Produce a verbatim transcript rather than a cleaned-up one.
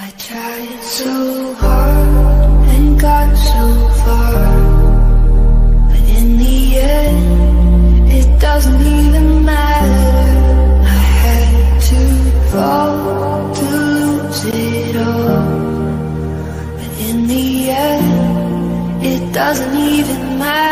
Tried so hard and got so far, but in the end, it doesn't even matter. I had to fall to lose it all, but in the end, it doesn't even matter.